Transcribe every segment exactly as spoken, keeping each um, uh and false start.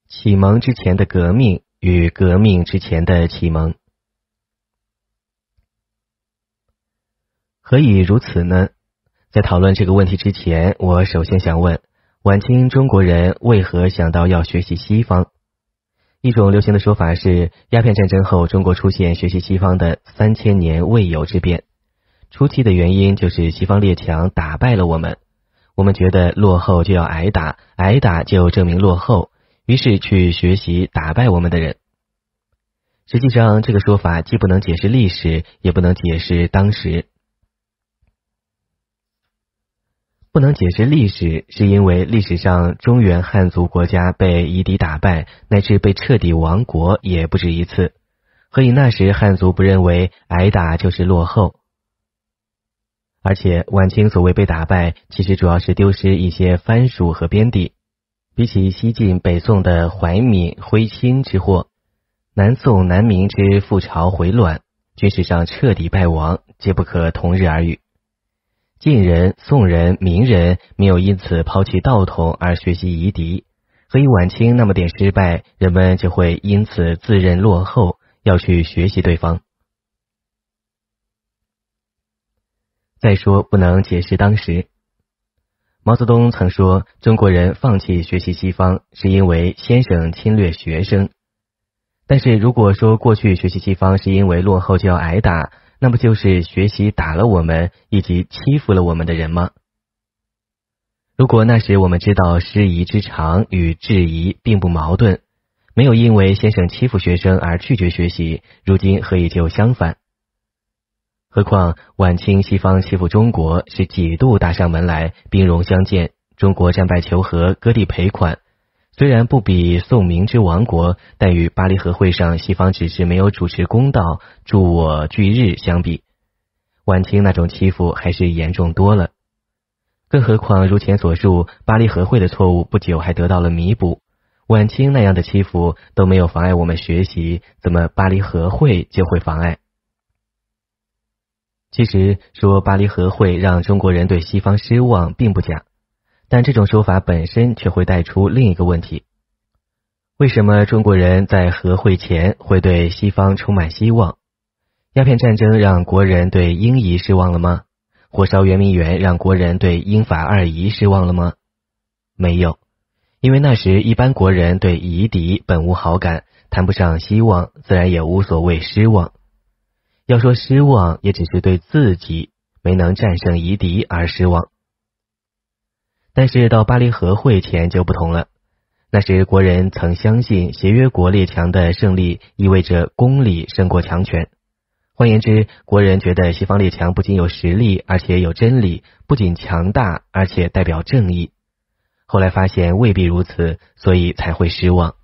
启蒙之前的革命与革命之前的启蒙。何以如此呢？在讨论这个问题之前，我首先想问，晚清中国人为何想到要学习西方？一种流行的说法是，鸦片战争后中国出现学习西方的三千年未有之变。初期的原因就是西方列强打败了我们，我们觉得落后就要挨打，挨打就证明落后，于是去学习打败我们的人。实际上，这个说法既不能解释历史，也不能解释当时。不能解释历史，是因为历史上中原汉族国家被夷狄打败，乃至被彻底亡国也不止一次，所以那时汉族不认为挨打就是落后。而且晚清所谓被打败，其实主要是丢失一些藩属和边地，比起西晋北宋的淮闽徽钦之祸，南宋南明之覆巢回卵，军事上彻底败亡，皆不可同日而语。晋人、宋人、明人没有因此抛弃道统而学习夷狄，所以晚清那么点失败，人们就会因此自认落后，要去学习对方。再说不能解释当时。毛泽东曾说，中国人放弃学习西方，是因为先生侵略学生。但是如果说过去学习西方是因为落后就要挨打，那不就是学习打了我们以及欺负了我们的人吗？如果那时我们知道师夷之长与质疑并不矛盾，没有因为先生欺负学生而拒绝学习，如今何以就相反？何况晚清西方欺负中国是几度打上门来，兵戎相见，中国战败求和，割地赔款。虽然不比宋明之亡国，但与巴黎和会上西方只是没有主持公道，助我拒日相比，晚清那种欺负还是严重多了。更何况如前所述，巴黎和会的错误不久还得到了弥补，晚清那样的欺负都没有妨碍我们学习，怎么巴黎和会就会妨碍？其实说巴黎和会让中国人对西方失望并不假，但这种说法本身却会带出另一个问题：为什么中国人在和会前会对西方充满希望？鸦片战争让国人对英夷失望了吗？火烧圆明园让国人对英法二夷失望了吗？没有，因为那时一般国人对夷狄本无好感，谈不上希望，自然也无所谓失望。要说失望，也只是对自己没能战胜夷狄而失望。但是到巴黎和会前就不同了，那时国人曾相信协约国列强的胜利意味着公理胜过强权。换言之，国人觉得西方列强不仅有实力，而且有真理，不仅强大，而且代表正义。后来发现未必如此，所以才会失望。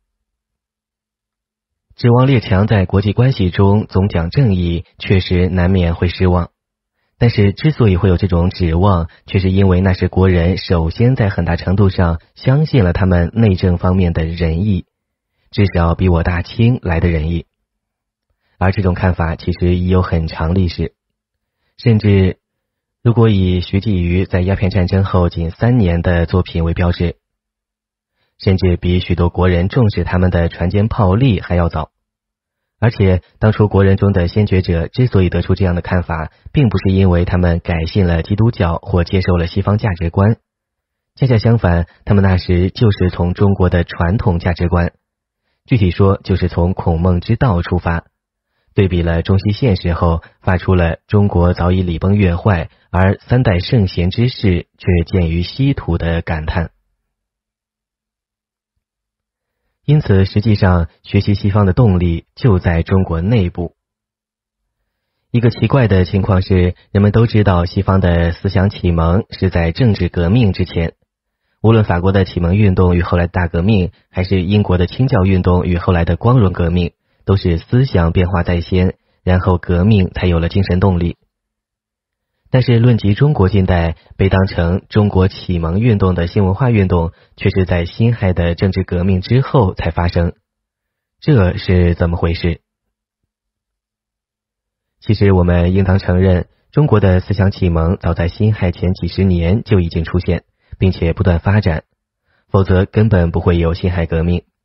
指望列强在国际关系中总讲正义，确实难免会失望。但是之所以会有这种指望，却是因为那时国人首先在很大程度上相信了他们内政方面的仁义，至少比我大清来的仁义。而这种看法其实已有很长历史，甚至如果以徐继瑜在鸦片战争后仅三年的作品为标志，甚至比许多国人重视他们的船坚炮利还要早。而且当初国人中的先觉者之所以得出这样的看法，并不是因为他们改信了基督教或接受了西方价值观，恰恰相反，他们那时就是从中国的传统价值观，具体说就是从孔孟之道出发，对比了中西现实后，发出了中国早已礼崩乐坏，而三代圣贤之事却见于稀土的感叹。因此实际上学习西方的动力就在中国内部。一个奇怪的情况是，人们都知道西方的思想启蒙是在政治革命之前，无论法国的启蒙运动与后来的大革命，还是英国的清教运动与后来的光荣革命，都是思想变化在先，然后革命才有了精神动力。但是论及中国近代，被当成中国启蒙运动的新文化运动，却是在辛亥的政治革命之后才发生，这是怎么回事？其实我们应当承认，中国的思想启蒙早在辛亥前几十年就已经出现，并且不断发展，否则根本不会有辛亥革命。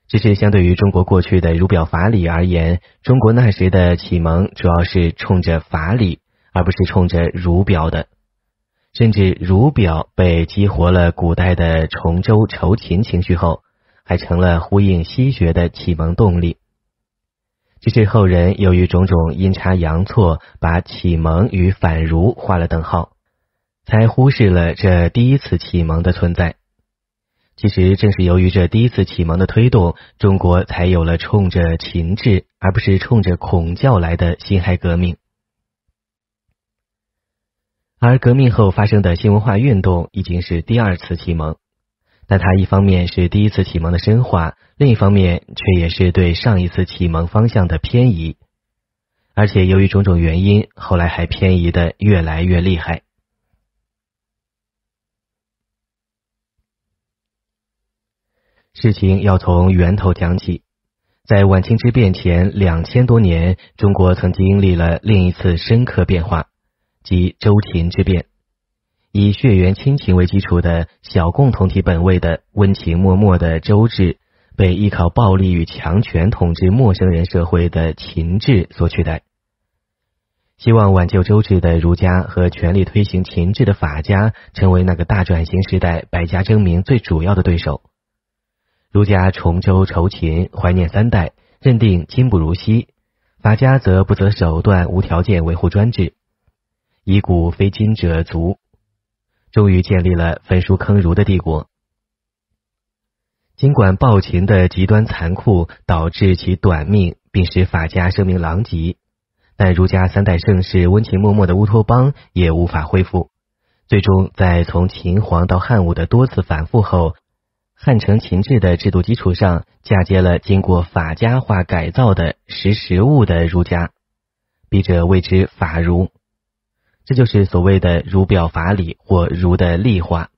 只是相对于中国过去的儒表法理而言，中国那时的启蒙主要是冲着法理，而不是冲着儒表的。甚至儒表被激活了古代的崇周酬勤情绪后，还成了呼应西学的启蒙动力。只是后人由于种种阴差阳错，把启蒙与反儒画了等号，才忽视了这第一次启蒙的存在。其实正是由于这第一次启蒙的推动，中国才有了冲着秦制而不是冲着孔教来的辛亥革命。而革命后发生的新文化运动已经是第二次启蒙，但它一方面是第一次启蒙的深化，另一方面却也是对上一次启蒙方向的偏移，而且由于种种原因，后来还偏移的越来越厉害。事情要从源头讲起。在晚清之变前两千多年，中国曾经历了另一次深刻变化，即周秦之变。以血缘亲情为基础的小共同体本位的温情脉脉的周制，被依靠暴力与强权统治陌生人社会的秦制所取代。希望挽救周制的儒家和全力推行秦制的法家，成为那个大转型时代百家争鸣最主要的对手。儒家崇周酬勤，怀念三代，认定今不如昔；法家则不择手段，无条件维护专制，以古非今者足，终于建立了焚书坑儒的帝国。尽管暴秦的极端残酷导致其短命，并使法家声名狼藉，但儒家三代盛世温情脉脉的乌托邦也无法恢复。最终在从秦皇到汉武的多次反复后，汉承秦制的制度基础上，嫁接了经过法家化改造的识时务的儒家，笔者谓之法儒。这就是所谓的儒表法理或儒的立化。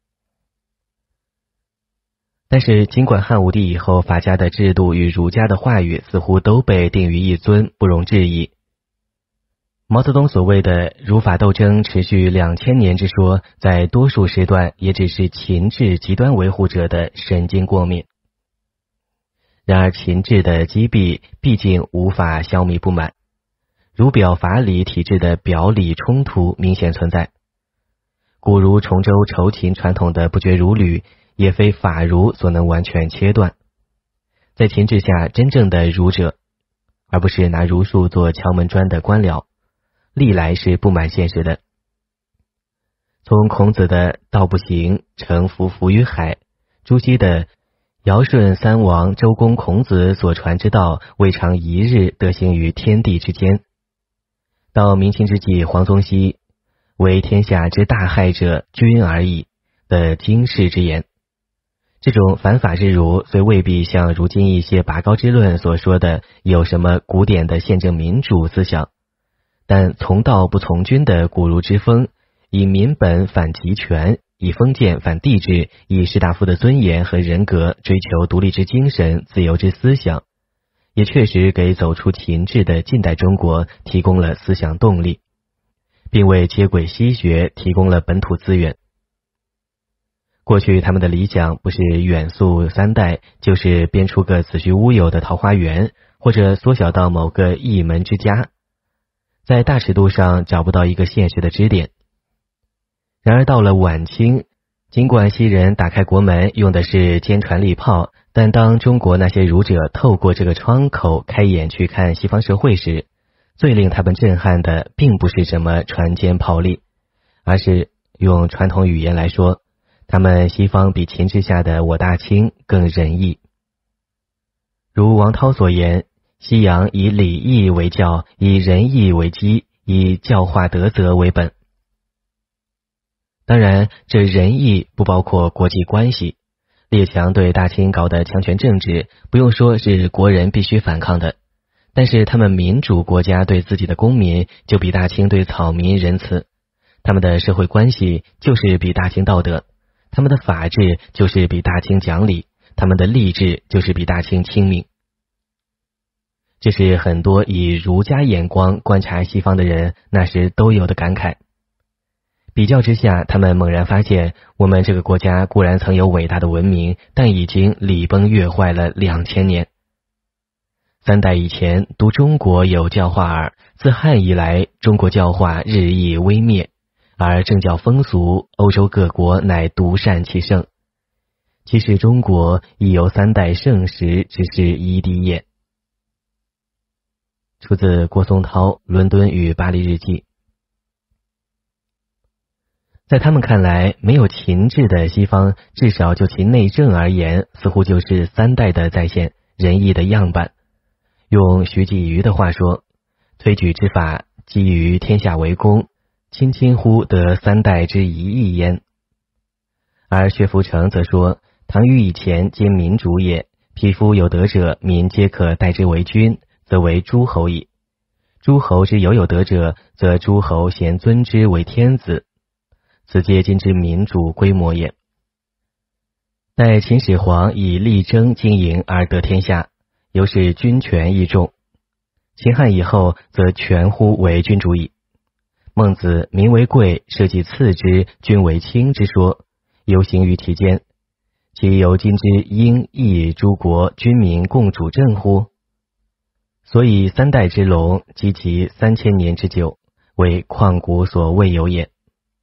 但是尽管汉武帝以后法家的制度与儒家的话语似乎都被定于一尊，不容置疑，毛泽东所谓的儒法斗争持续两千年之说，在多数时段也只是秦制极端维护者的神经过敏。然而秦制的积弊毕竟无法消弭不满，儒表法理体制的表里冲突明显存在。古儒崇周酬勤传统的不绝如缕，也非法儒所能完全切断。在秦制下，真正的儒者，而不是拿儒术做敲门砖的官僚，历来是布满现实的。从孔子的道不行，诚服浮于海，朱熹的尧舜三王周公孔子所传之道，未尝一日得行于天地之间，到明清之际黄宗羲为天下之大害者君而已的经世之言。这种反法之儒虽未必像如今一些拔高之论所说的有什么古典的宪政民主思想，但从道不从君的古儒之风，以民本反集权，以封建反帝制，以士大夫的尊严和人格追求独立之精神、自由之思想，也确实给走出秦制的近代中国提供了思想动力，并为接轨西学提供了本土资源。过去他们的理想不是远溯三代，就是编出个子虚乌有的桃花源，或者缩小到某个一门之家，在大尺度上找不到一个现实的支点。然而到了晚清，尽管西人打开国门用的是坚船利炮，但当中国那些儒者透过这个窗口开眼去看西方社会时，最令他们震撼的并不是什么船坚炮利，而是用传统语言来说，他们西方比秦制下的我大清更仁义。如王涛所言，西洋以礼义为教，以仁义为基，以教化德泽为本。当然，这仁义不包括国际关系。列强对大清搞的强权政治，不用说是国人必须反抗的，但是他们民主国家对自己的公民就比大清对草民仁慈，他们的社会关系就是比大清道德，他们的法治就是比大清讲理，他们的吏治就是比大清清明。这是很多以儒家眼光观察西方的人那时都有的感慨。 比较之下，他们猛然发现，我们这个国家固然曾有伟大的文明，但已经礼崩乐坏了两千年。三代以前，读中国有教化耳，自汉以来，中国教化日益微灭，而政教风俗，欧洲各国乃独善其盛。其实中国亦有三代盛时，只是夷狄也。出自郭松涛《伦敦与巴黎日记》。在他们看来，没有秦制的西方，至少就其内政而言，似乎就是三代的再现，仁义的样板。用徐继瑜的话说，推举之法，基于天下为公，亲亲乎得三代之一义焉。而薛福成则说，唐虞以前皆民主也，匹夫有德者，民皆可代之为君，则为诸侯矣。诸侯之有有德者，则诸侯咸尊之为天子，此皆今之民主规模也。待秦始皇以力争经营而得天下，由是君权益重。秦汉以后，则权乎为君主矣。孟子民为贵，社稷次之，君为轻之说，犹行于其间，其由今之英义诸国君民共主政乎？所以三代之隆，及其三千年之久，为旷古所未有也。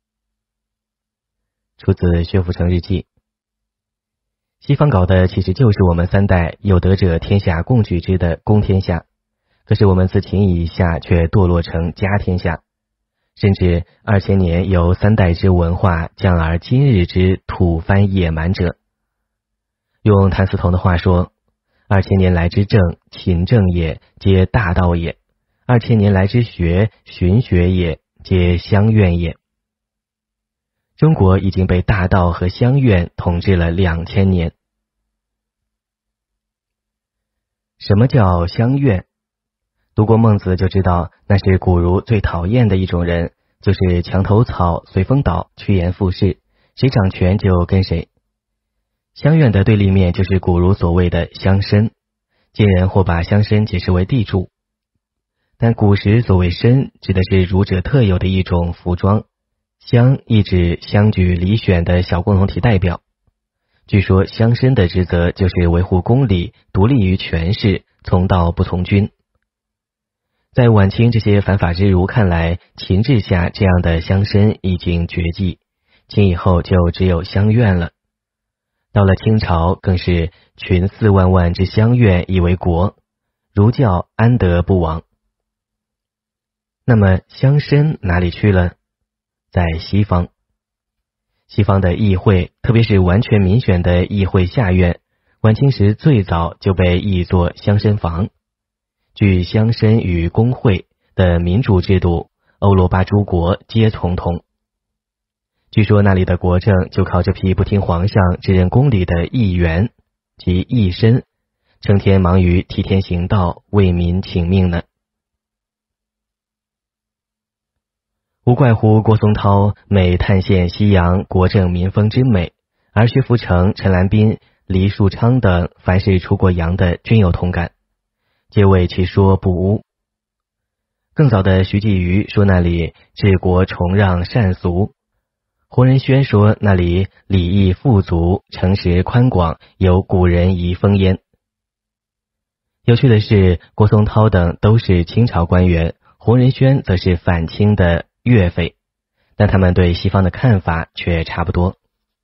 出自薛福成日记。西方搞的其实就是我们三代有德者天下共举之的公天下，可是我们自秦以下却堕落成家天下，甚至二千年由三代之文化降而今日之土蕃野蛮者。用谭嗣同的话说，二千年来之政，秦政也，皆大道也；二千年来之学，循学也，皆乡愿也。中国已经被大道和乡愿统治了两千年。什么叫乡愿？读过孟子就知道，那是古儒最讨厌的一种人，就是墙头草、随风倒、趋炎附势，谁掌权就跟谁。乡愿的对立面就是古儒所谓的乡绅，今人或把乡绅解释为地主，但古时所谓绅，指的是儒者特有的一种服装，乡意指乡举里选的小共同体代表。据说乡绅的职责就是维护公理，独立于权势，从道不从君。在晚清这些反法之儒看来，秦治下这样的乡绅已经绝迹，秦以后就只有乡愿了。到了清朝，更是群四万万之乡愿以为国，儒教安得不亡？那么乡绅哪里去了？在西方。西方的议会，特别是完全民选的议会下院，晚清时最早就被译作乡绅房。据乡绅与工会的民主制度，欧罗巴诸国皆从同。据说那里的国政就靠这批不听皇上只认公理的议员及议绅，成天忙于替天行道，为民请命呢。无怪乎郭松涛每探现西洋国政民风之美，而薛福成、陈岚彬、黎树昌等凡是出过洋的均有同感，皆为其说不污。更早的徐继瑜说那里治国崇让善俗，胡仁轩说那里礼义富足，诚实宽广，有古人遗风焉。有趣的是，郭松涛等都是清朝官员，胡仁轩则是反清的岳飞，但他们对西方的看法却差不多。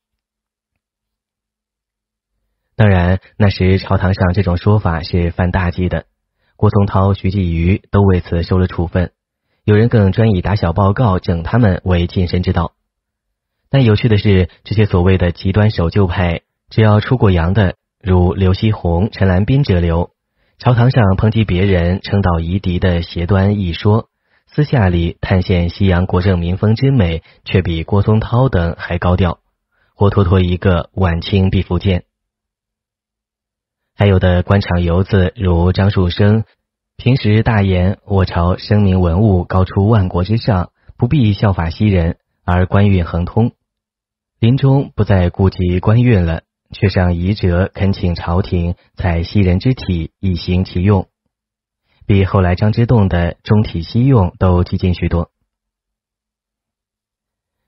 当然，那时朝堂上这种说法是犯大忌的，郭松涛、徐继瑜都为此受了处分，有人更专以打小报告整他们为晋升之道。但有趣的是，这些所谓的极端守旧派，只要出过洋的，如刘锡鸿、陈岚彬者流，朝堂上抨击别人称道夷狄的邪端一说，私下里探现西洋国政民风之美，却比郭松涛等还高调，活脱脱一个晚清毕福剑。还有的官场游子如张树声，平时大言我朝声名文物高出万国之上，不必效法西人，而官运亨通。临终不再顾及官运了，却上遗折恳请朝廷采西人之体以行其用，比后来张之洞的中体西用都激进许多。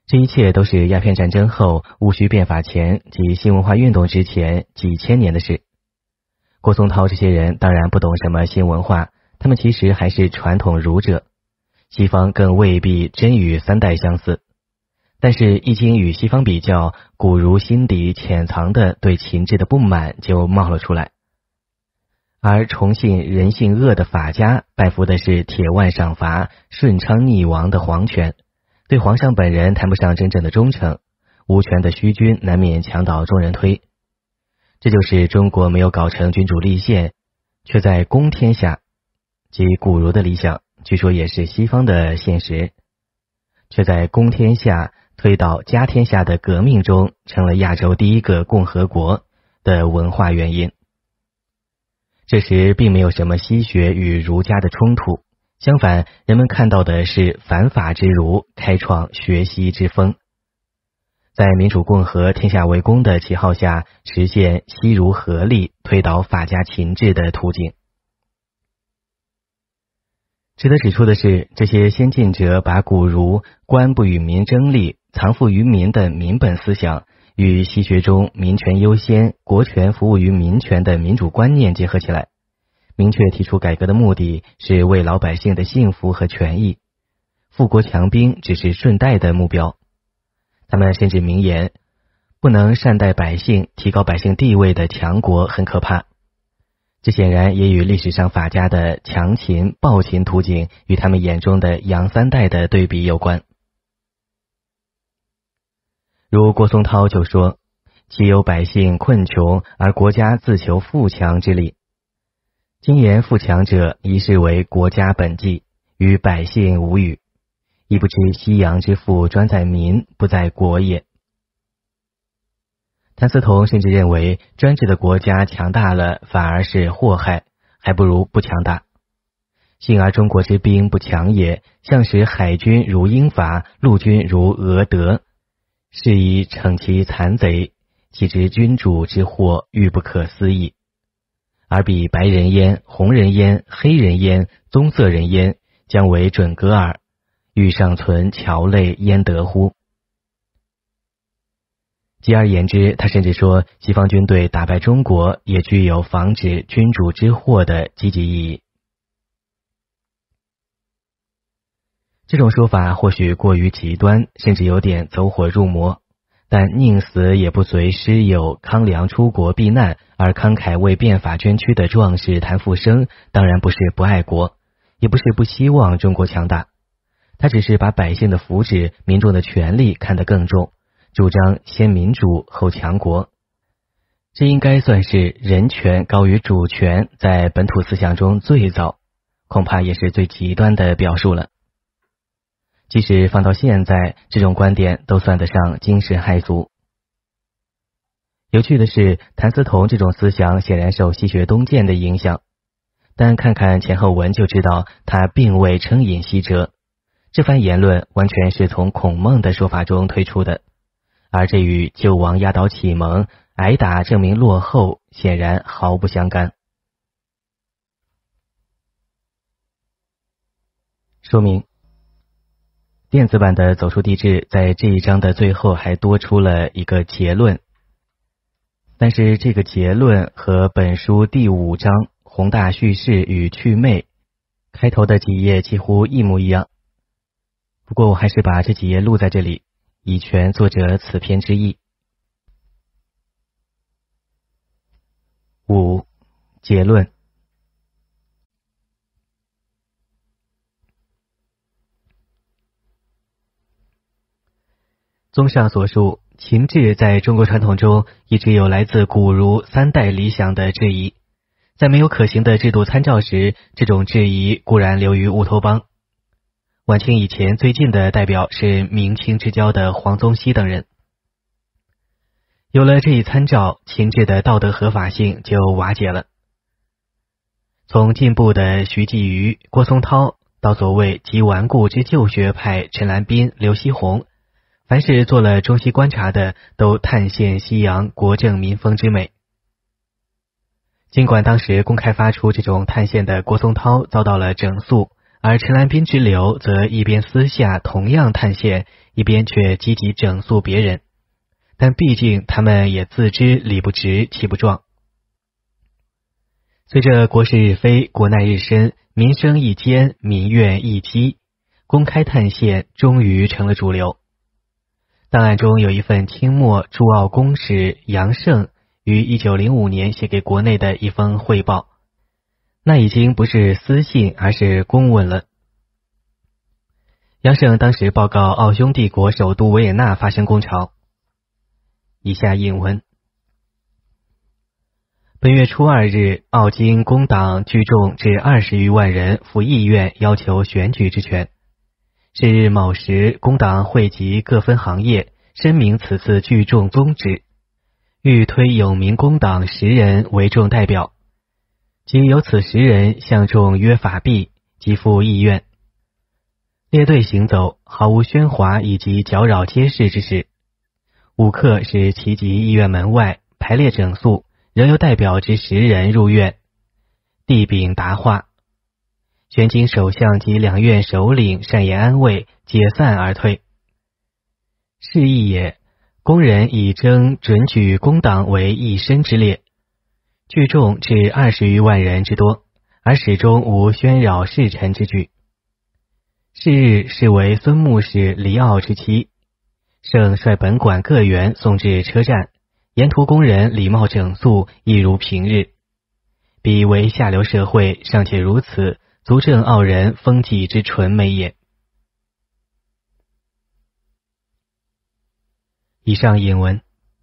这一切都是鸦片战争后戊戌变法前及新文化运动之前几千年的事。郭松涛这些人当然不懂什么新文化，他们其实还是传统儒者，西方更未必真与三代相似。但是一经与西方比较，古儒心底潜藏的对秦制的不满就冒了出来。而崇信人性恶的法家拜服的是铁腕赏罚、顺昌逆王的皇权，对皇上本人谈不上真正的忠诚，无权的虚君难免墙倒众人推。这就是中国没有搞成君主立宪，却在公天下，即古儒的理想，据说也是西方的现实，却在公天下推到家天下的革命中成了亚洲第一个共和国的文化原因。这时并没有什么西学与儒家的冲突，相反，人们看到的是反法之儒开创学西之风，在民主共和天下为公的旗号下，实现西儒合力推倒法家秦制的途径。值得指出的是，这些先进者把古儒官不与民争利、藏富于民的民本思想与西学中民权优先、国权服务于民权的民主观念结合起来，明确提出改革的目的是为老百姓的幸福和权益，富国强兵只是顺带的目标。他们甚至明言，不能善待百姓、提高百姓地位的强国很可怕。这显然也与历史上法家的强秦、暴秦途径与他们眼中的杨三代的对比有关。如郭松涛就说，岂有百姓困穷而国家自求富强之理？今言富强者，宜视为国家本纪，与百姓无语，亦不知西洋之富专在民，不在国也。谭嗣同甚至认为，专制的国家强大了反而是祸害，还不如不强大。幸而中国之兵不强也，向使海军如英法，陆军如俄德，是以惩其残贼，岂知君主之祸愈不可思议。而彼白人焉、红人焉、黑人焉、棕色人焉，将为准格尔，欲尚存侨类焉得乎？继而言之，他甚至说，西方军队打败中国也具有防止君主之祸的积极意义。这种说法或许过于极端，甚至有点走火入魔，但宁死也不随师友康梁出国避难而慷慨为变法捐躯的壮士谭复生，当然不是不爱国，也不是不希望中国强大，他只是把百姓的福祉、民众的权利看得更重，主张先民主后强国。这应该算是人权高于主权在本土思想中最早，恐怕也是最极端的表述了。即使放到现在，这种观点都算得上惊世骇俗。有趣的是，谭嗣同这种思想显然受西学东渐的影响，但看看前后文就知道他并未称引西哲，这番言论完全是从孔孟的说法中推出的，而这与救亡压倒启蒙、挨打证明落后显然毫不相干。说明：电子版的走出地质在这一章的最后还多出了一个结论，但是这个结论和本书第五章宏大叙事与祛魅开头的几页几乎一模一样。不过我还是把这几页录在这里，以全作者此篇之意。五、结论。综上所述，秦制在中国传统中一直有来自古儒三代理想的质疑，在没有可行的制度参照时，这种质疑固然流于乌托邦。晚清以前最近的代表是明清之交的黄宗羲等人。有了这一参照，秦制的道德合法性就瓦解了。从进步的徐继瑜、郭松涛到所谓极顽固之旧学派陈岚斌、刘锡鸿，凡是做了中西观察的，都探现西洋国政民风之美。尽管当时公开发出这种探现的郭松涛遭到了整肃，而陈岚斌之流则一边私下同样探现， 一边却积极整肃别人，但毕竟他们也自知理不直气不壮。随着国事日非，国难日深，民生一艰，民怨一激，公开探线终于成了主流。档案中有一份清末驻澳公使杨胜于一九零五年写给国内的一封汇报，那已经不是私信，而是公文了。杨胜当时报告奥匈帝国首都维也纳发生工潮。以下引文：本月初二日，澳经工党聚众至二十余万人赴议院要求选举之权。是日某时，工党汇集各分行业，申明此次聚众宗旨，欲推有名工党十人为众代表，即有此十人向众约法币，即赴议院。列队行走，毫无喧哗以及搅扰街市之事。午刻使齐集议院门外，排列整肃，仍有代表之十人入院，递禀答话。旋经首相及两院首领善言安慰，解散而退。是义也，工人以征准举工党为一身之列，聚众至二十余万人之多，而始终无喧扰世臣之举。是日是为孙牧使离澳之期，盛率本馆各员送至车站，沿途工人礼貌整肃，一如平日。彼为下流社会，尚且如此，足证澳人风纪之纯美也。以上引文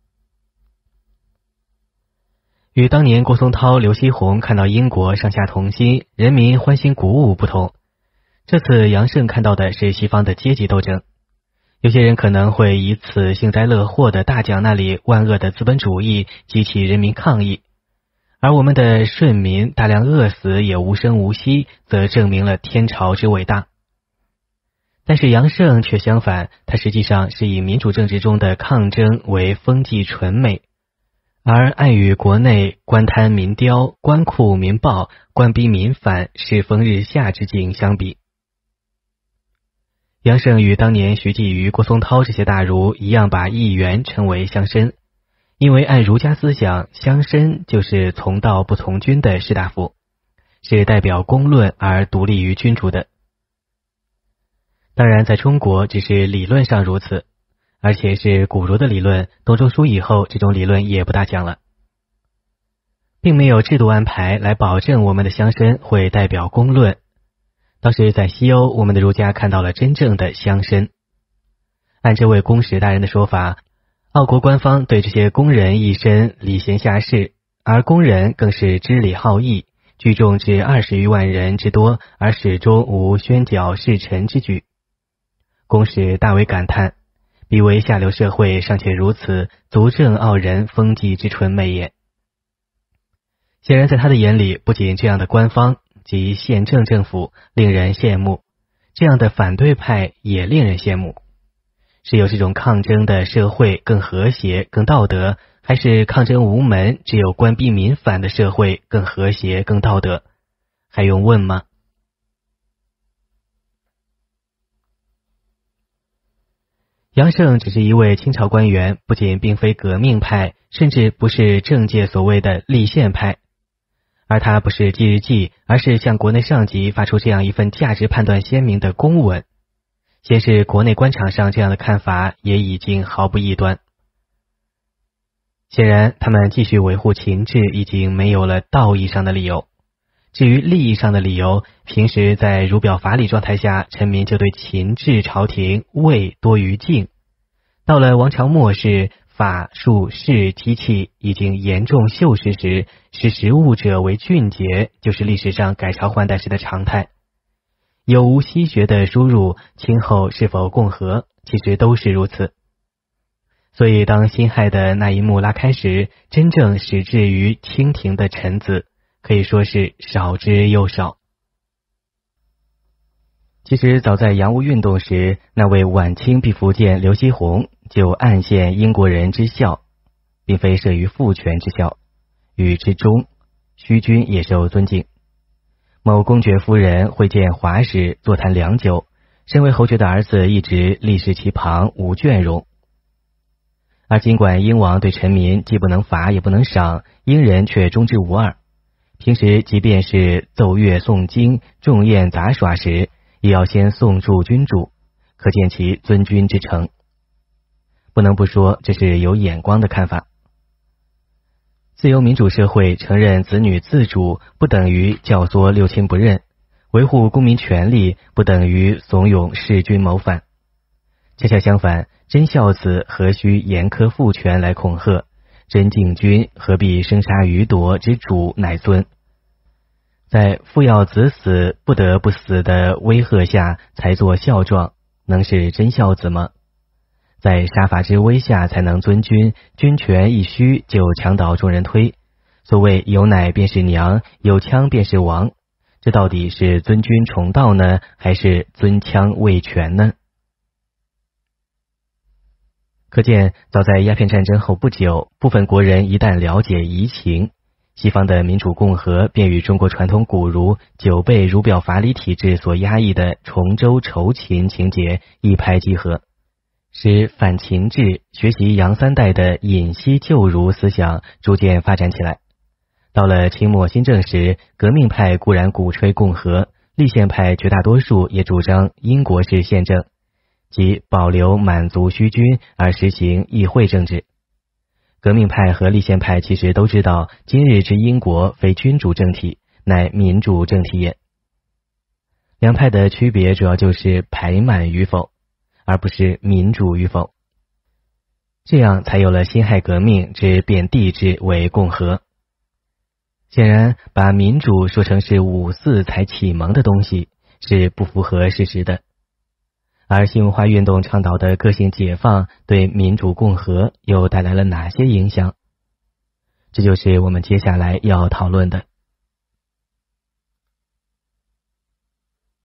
与当年郭松涛、刘锡鸿看到英国上下同心，人民欢欣鼓舞不同，这次杨胜看到的是西方的阶级斗争。有些人可能会以此幸灾乐祸的大讲那里万恶的资本主义，激起人民抗议，而我们的顺民大量饿死也无声无息，则证明了天朝之伟大。但是杨胜却相反，他实际上是以民主政治中的抗争为风纪纯美，而暗与国内官贪民刁、官酷民暴、官逼民反、世风日下之境相比。杨胜与当年徐继瑜、郭松涛这些大儒一样，把议员称为乡绅，因为按儒家思想，乡绅就是从道不从军的士大夫，是代表公论而独立于君主的。当然在中国只是理论上如此，而且是古儒的理论，董仲舒以后这种理论也不大讲了，并没有制度安排来保证我们的乡绅会代表公论。倒是在西欧，我们的儒家看到了真正的乡绅。按这位公使大人的说法，澳国官方对这些工人一身礼贤下士，而工人更是知礼好义，聚众至二十余万人之多，而始终无宣剿世臣之举。公使大为感叹，彼为下流社会尚且如此，足证澳人风纪之纯美也。显然在他的眼里，不仅这样的官方及宪政政府令人羡慕，这样的反对派也令人羡慕。是有这种抗争的社会更和谐更道德，还是抗争无门只有官逼民反的社会更和谐更道德？还用问吗？杨胜只是一位清朝官员，不仅并非革命派，甚至不是政界所谓的立宪派，而他不是记日记，而是向国内上级发出这样一份价值判断鲜明的公文，显示国内官场上这样的看法也已经毫不异端。显然他们继续维护秦制已经没有了道义上的理由，至于利益上的理由，平时在儒表法理状态下，臣民就对秦制朝廷畏多于敬，到了王朝末世，法术士机器已经严重锈蚀时，识时务者为俊杰，就是历史上改朝换代时的常态。有无西学的输入，今后是否共和，其实都是如此。所以当辛亥的那一幕拉开时，真正始至于清廷的臣子可以说是少之又少。其实早在洋务运动时，那位晚清避福建刘锡鸿就暗陷英国人之效，并非慑于父权之效，与之忠，虚君也受尊敬。某公爵夫人会见华使，座谈良久， 身为侯爵的儿子一直立侍其旁，无倦容。而尽管英王对臣民既不能罚也不能赏，英人却忠之无二。平时即便是奏乐诵经、重宴杂耍时，也要先送祝君主，可见其尊君之诚。不能不说这是有眼光的看法。自由民主社会承认子女自主，不等于教唆六亲不认；维护公民权利，不等于怂恿弑君谋反。恰恰相反，真孝子何须严苛父权来恐吓？真敬君何必生杀予夺之主乃尊？在父要子死不得不死的威吓下才做孝状，能是真孝子吗？在杀伐之威下才能尊君，君权一虚就墙倒众人推。所谓有奶便是娘，有枪便是王，这到底是尊君重道呢，还是尊枪畏权呢？可见早在鸦片战争后不久，部分国人一旦了解夷情，西方的民主共和便与中国传统古儒久被儒表法理体制所压抑的崇周仇秦情节一拍即合，使反秦制、学习杨三代的隐西旧儒思想逐渐发展起来。到了清末新政时，革命派固然鼓吹共和，立宪派绝大多数也主张英国式宪政，即保留满族虚君而实行议会政治。革命派和立宪派其实都知道，今日之英国非君主政体，乃民主政体也。两派的区别主要就是排满与否，而不是民主与否。这样才有了辛亥革命之变帝制为共和。显然，把民主说成是五四才启蒙的东西，是不符合事实的。而新文化运动倡导的个性解放对民主共和又带来了哪些影响？这就是我们接下来要讨论的。